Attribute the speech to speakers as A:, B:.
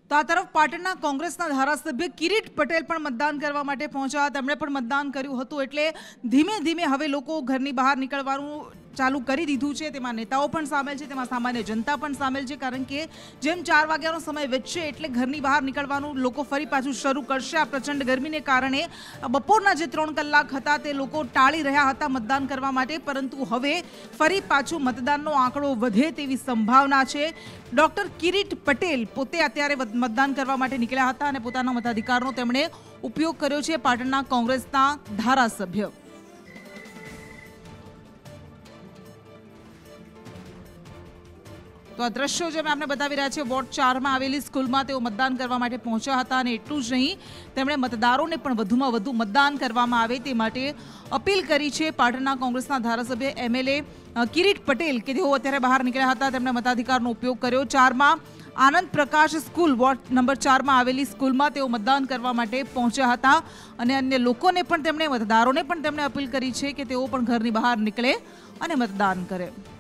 A: તો આ તરફ પાટણના કોંગ્રેસના ધારાસભ્ય કિરીટ પટેલ પણ મતદાન કરવા માટે પહોંચ્યા. તેમણે પણ મતદાન કર્યું હતું. એટલે ધીમે ધીમે હવે લોકો ઘરની બહાર નીકળવાનું ચાલુ કરી દીધું છે. તેમાં નેતાઓ પણ સામેલ છે, તેમાં સામાન્ય જનતા પણ સામેલ છે. કારણ કે જેમ 4 વાગ્યાનો સમય વધશે એટલે ઘરની બહાર નીકળવાનું લોકો ફરી પાછું શરૂ કરશે. આ પ્રચંડ ગરમીને કારણે બપોરના જે 3 કલાક હતા તે લોકો ટાળી રહ્યા હતા મતદાન કરવા માટે, પરંતુ હવે ફરી પાછું મતદાનનો આંકડો વધે તેવી સંભાવના છે. ડોક્ટર કિરીટ પટેલ પોતે અત્યારે મતદાન કરવા માટે નીકળ્યા હતા અને પોતાના મતાધિકારનો તેમણે ઉપયોગ કર્યો છે. પાટણના કોંગ્રેસના ધારાસભ્ય તો આ દ્રશ્યો જે મેં આપને બતાવી રહ્યા છે, વોર્ડ 4 માં આવેલી સ્કૂલમાં તેઓ મતદાન કરવા માટે પહોંચ્યા હતા. અને એટલું જ નહીં, તેમણે મતદારોને પણ વધુમાં વધુ મતદાન કરવામાં આવે તે માટે અપીલ કરી છે. પાટણના કોંગ્રેસના ધારાસભ્ય MLA કિરીટ પટેલ કે તેઓ અત્યારે બહાર નીકળ્યા હતા, તેમણે મતાધિકારનો ઉપયોગ કર્યો. 4 માં Anand Prakash school ward number 4 માં આવેલી સ્કૂલમાં તેઓ મતદાન કરવા માટે પહોંચ્યા હતા. અને અન્ય લોકોને પણ તેમણે મતદારોને પણ તેમણે અપીલ કરી છે કે તેઓ પણ ઘરની બહાર નીકળે અને મતદાન કરે.